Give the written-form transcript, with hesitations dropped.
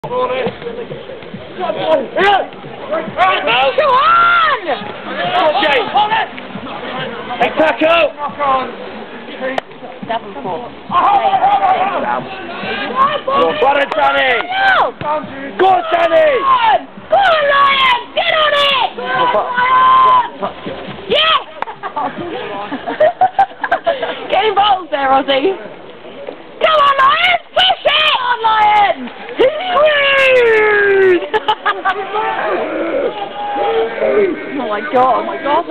Come on! Jay! Hey, Paco! Well done, Danny! Go on, Danny! Go on, Lion! Get on it! Yes! Get involved there, Ozzy. Come on, Lion! Push it! Come on, Lion! Oh my god,